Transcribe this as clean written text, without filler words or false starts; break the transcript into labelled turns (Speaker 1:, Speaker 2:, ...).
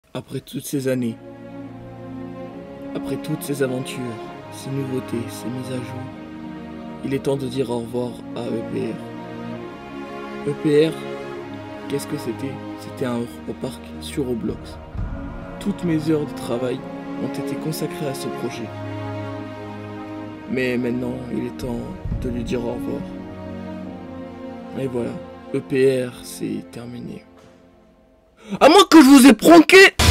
Speaker 1: Après toutes ces années, après toutes ces aventures, ces nouveautés, ces mises à jour, il est temps de dire au revoir à EPR. EPR, qu'est-ce que c'était? C'était un parc sur Roblox. Toutes mes heures de travail ont été consacrées à ce projet. Mais maintenant, il est temps de lui dire au revoir. Et voilà, EPR, c'est terminé. À moins que je vous ai pranké!